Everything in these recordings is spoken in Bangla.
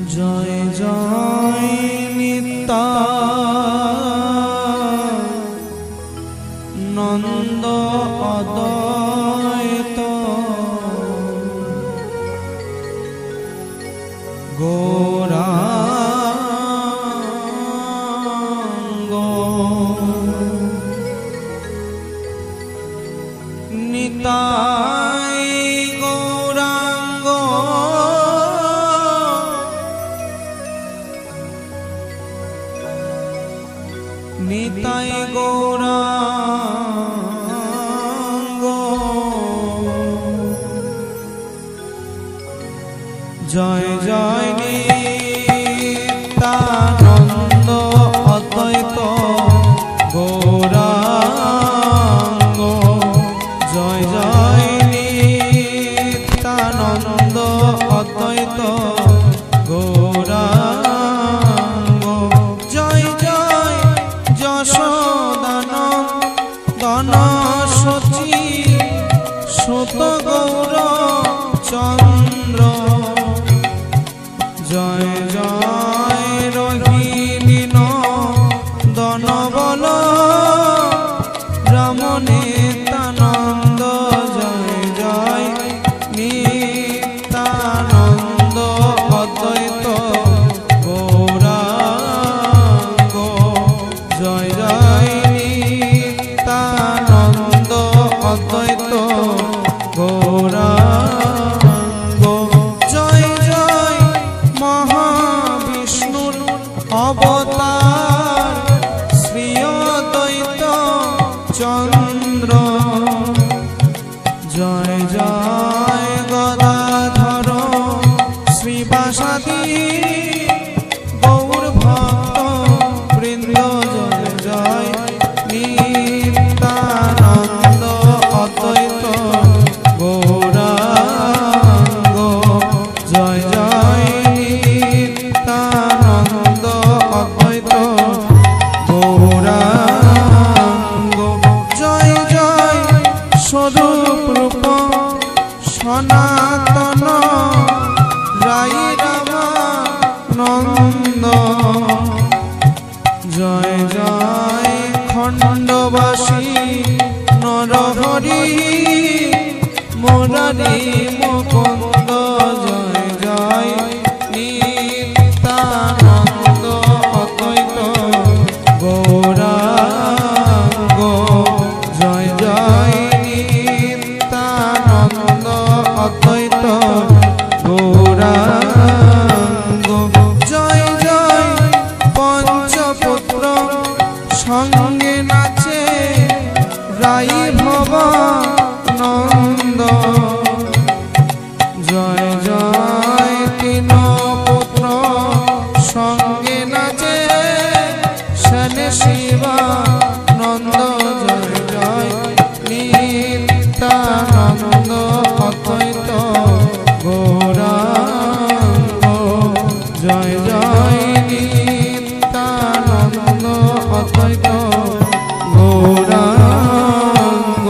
জয় জয় নিত্যানন্দ অদ্বৈত গৌরাঙ্গ নিতাই গৌরাঙ্গ নিতাই গৌরাঙ্গ জয় জয় নিত্যানন্দ অদ্বৈত গৌরাঙ্গ জয় জয় নিত্যানন্দ অদ্বৈত গৌরাঙ্গ জয় জয় যশোদানন্দন সচি সুত গৌর চন্দ্র জয় জয় রোহিণী নন্দন বল রাম নিত্যানন্দ জয় জয় নিত্যানন্দ অদ্বৈত গৌরাঙ্গ জয় জয় নিত্যানন্দ অদ্বৈত গৌরাঙ্গ জয় জয় মহাবিষ্ণুর অবতার শ্রী অদ্বৈত চন্দ্র জয় জয় গদাধর শ্রীবাসাদি গৌর ভক্ত বৃন্দ জয় জয় নিত্যানন্দ অদ্বৈত গৌরাঙ্গ জয় জয় নিত্যানন্দ অদ্বৈত গৌরাঙ্গ জয় জয় স্বরূপ রূপ সনাতন রাই রামানন্দ জয় জয় খণ্ডবাসী নরহরি মুরারি মুকুন্দ জয় জয় নিত্যানন্দ অদ্বৈত গৌরাঙ্গ জয় জয় নিত্যানন্দ অদ্বৈত গৌরাঙ্গ জয় জয় পঞ্চপুত্র সঙ্গে নাচে রাই ভবানন্দ জয় জয় তিন পুত্র সঙ্গে নাচে সেন শিবানন্দ জয় জয় নিত্যানন্দ অদ্বৈত গৌরাঙ্গ জয় জয় নিত্যানন্দ অদ্বৈত গৌরাঙ্গ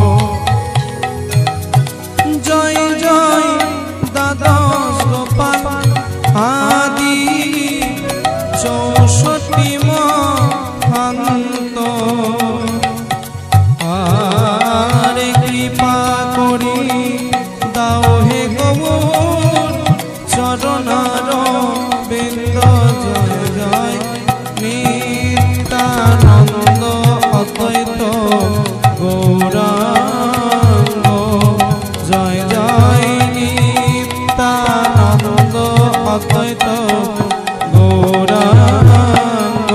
জয় জয় দ্বাদশ গোপাল আদি 64 মহান্ত আরে কৃপা করি দাও হে গৌর চরণার বিন্দ জয় জয় নিত্যানন্দ অদ্বৈত গৌরাঙ্গ জয় জয় নিত্যানন্দ অদ্বৈত গৌরাঙ্গ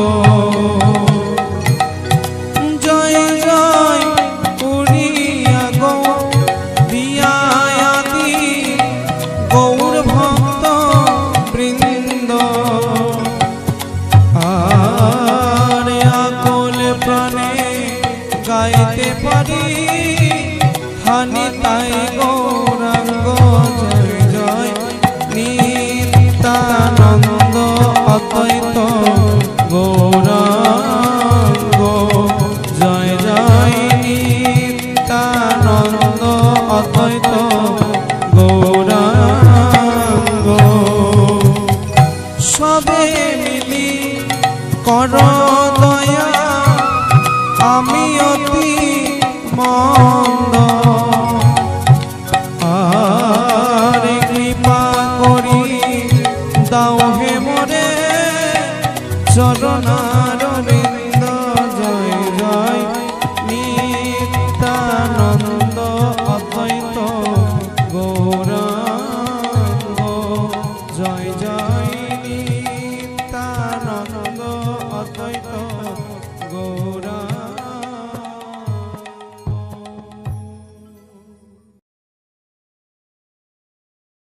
জয় জয় উড়িয়া গৌরিয়াদি গৌর ভক্ত বৃন্দ আরে আকুল প্রাণে গাইতে পারি হানি তাই গৌরাঙ্গ জয় জয় নিত্যানন্দ অদ্বৈত গৌরাঙ্গ জয় জয় নিত্যানন্দ অদ্বৈত গৌরাঙ্গ সঙ্গ